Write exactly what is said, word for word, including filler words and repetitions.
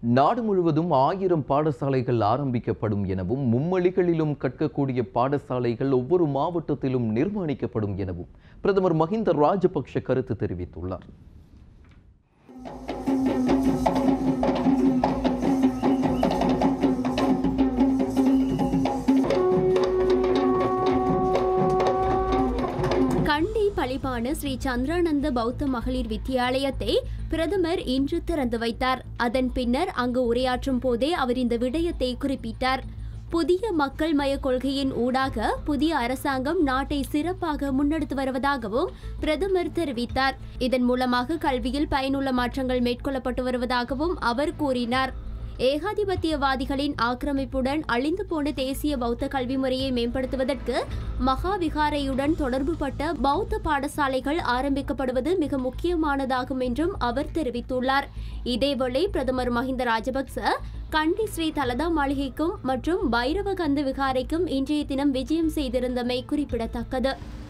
நாடு முழுவதும் ஆயிரம் பாடசாலைகள் ஆரம்பிக்கப்படும் எனவும் மும்மொழிகளிலும் கற்கக்கூடிய பாடசாலைகள் ஒவ்வொரு மாவட்டத்திலும் நிர்மாணிக்கப்படும் எனவும் பிரதமர் மஹிந்த ராஜபக்ஷ கருத்து தெரிவித்துள்ளார். கண்டி பலிபான ஸ்ரீ சந்திரானந்த பௌத்த மகளிர் வித்தியாலயத்தை பிரதமர் இன்று திறந்து வைத்தார். அதன் பின்னர் அங்கு உரையாற்றும் போதே அவர் இந்த விடயத்தை குறிப்பிட்டார். புதிய மக்கள் மய கொள்கையின் ஊடாக புதிய அரசாங்கம் நாட்டை சிறப்பாக முன்னெடுத்து வருவதாகவும் பிரதமர் தெரிவித்தார். இதன் மூலமாக கல்வியில் பயனுள்ள மாற்றங்கள் மேற்கொள்ளப்பட்டு வருவதாகவும் அவர் கூறினார். ஏகாதிபத்தியவாதிகளின் ஆக்கிரமிப்புடன் அழிந்து போன தேசிய பௌத்த கல்வி முறையை மேம்படுத்துவதற்கு மகாவிகாரையுடன் தொடர்புபட்ட பௌத்த பாடசாலைகள் ஆரம்பிக்கப்படுவது மிக முக்கியமானதாகும் என்றும் அவர் தெரிவித்துள்ளார். இதேவேளை பிரதமர் மஹிந்த ராஜபக்ச கண்டி ஸ்ரீ தலதா மாளிகைக்கும் மற்றும் பைரவகந்த விகாரைக்கும் இன்றைய தினம் விஜயம் செய்திருந்தமை குறிப்பிடத்தக்கது.